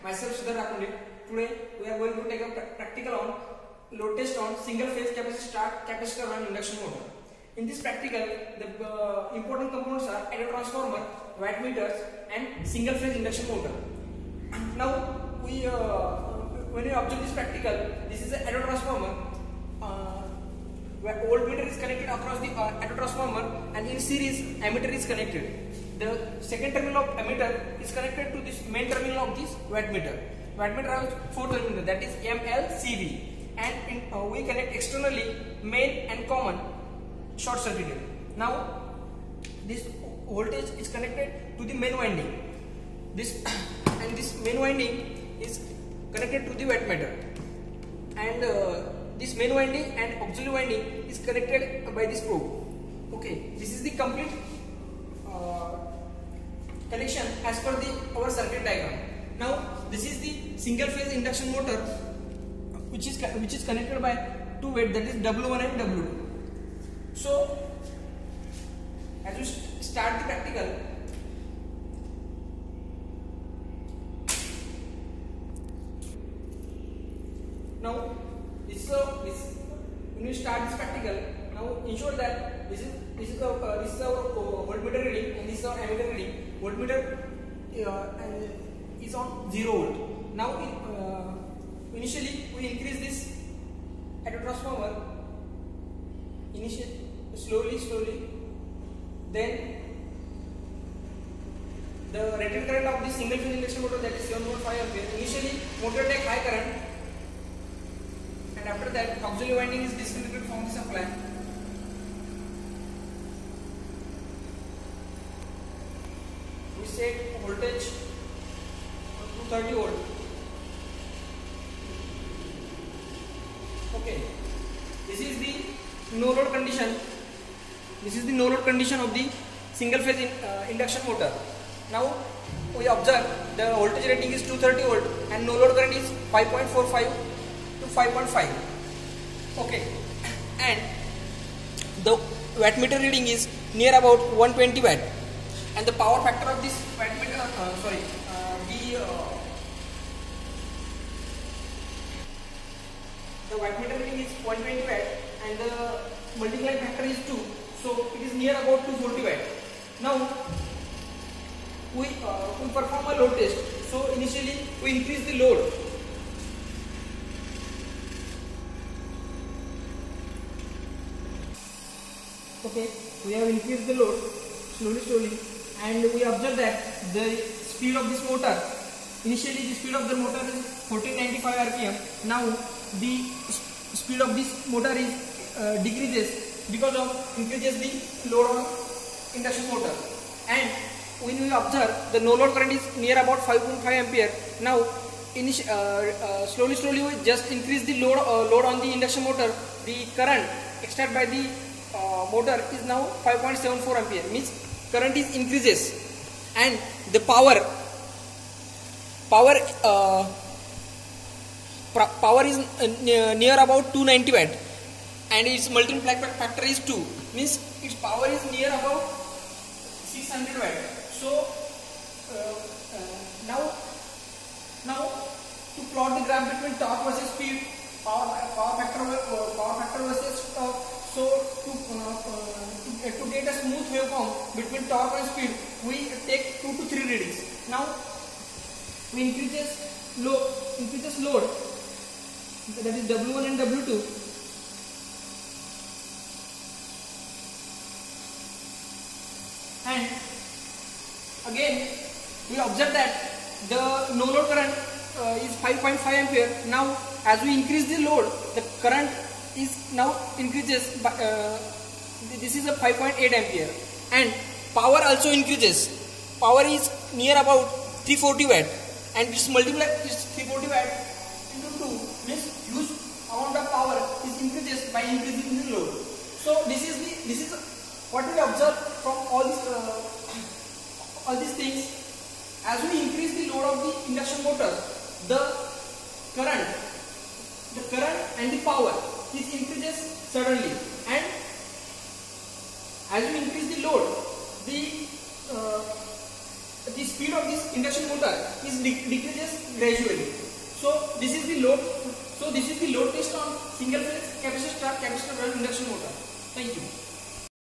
Myself Sridhar Rakunde. Today we are going to take a practical on load test on single phase capacitor on induction motor. In this practical, the important components are auto transformer, wattmeters, and single phase induction motor. Now when you observe this practical, this is an auto transformer. Where voltmeter is connected across the auto transformer, and in series ammeter is connected. The second terminal of ammeter is connected to this main terminal of this wattmeter. Wattmeter has 4 terminals, that is M, L, C, V, and we connect externally main and common short circuited. Now this voltage is connected to the main winding. This main winding is connected to the wattmeter, and this main winding and auxiliary winding is connected by this probe. Okay, this is the complete connection as per our circuit diagram. Now this is the single phase induction motor which is connected by two weights, that is W1 and W2. So as we start the practical, now when we start this practical, now ensure that this is our voltmeter reading and this is our ammeter reading. Voltmeter is on 0 volt. Now initially we increase this auto transformer slowly. Then the rated current of this single phase induction motor, that is 7.5 ampere. Initially motor take high current, and after that auxiliary winding is disconnected from the supply. We set voltage to 230 volt. Okay, this is the no load condition. This is the no load condition of the single phase induction motor. Now we observe the voltage rating is 230 volt and no load current is 5.45 to 5.5. Okay, and the wattmeter reading is near about 120 watt, and the power factor of this wattmeter the wattmeter reading is 120 watt and the multiplying factor is 2, so it is near about 240 watt. Now we perform a load test. So initially we increase the load. Okay, we have increased the load slowly, and we observe that the speed of this motor, initially the speed of the motor is 1495 rpm. Now the speed of this motor is decreases because of increases the load on induction motor. And when we observe the no load current is near about 5.5 ampere. Now slowly we just increase the load on the induction motor. The current extracted by the motor is now 5.74 ampere, means current is increases, and the power is near about 290 watt, and its multiplying factor is 2, means its power is near about 600 watt. So now to plot the graph between torque versus speed, power factor versus torque. So to get a smooth waveform between torque and speed, we take 2 to 3 readings. Now we increases load, that is W1 and W2. And again we observe that the no load current is 5.5 ampere. Now as we increase the load, the current is now increases by, this is a 5.8 ampere, and power also increases. Power is near about 340 watt, and this multiply is 340 watt into 2, means huge amount of power is increases by increasing the load. So this is what we observe from all these things. As we increase the load of the induction motor, the current and the power is increases suddenly, and as we increase the load, the the speed of this induction motor is decreases gradually. So this is the load. So this is the load test on single phase capacitor run induction motor. Thank you.